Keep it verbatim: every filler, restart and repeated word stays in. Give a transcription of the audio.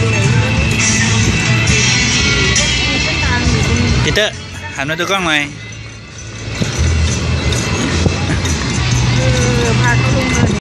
ปีเตอร์หันมาดูกล้องหน่อย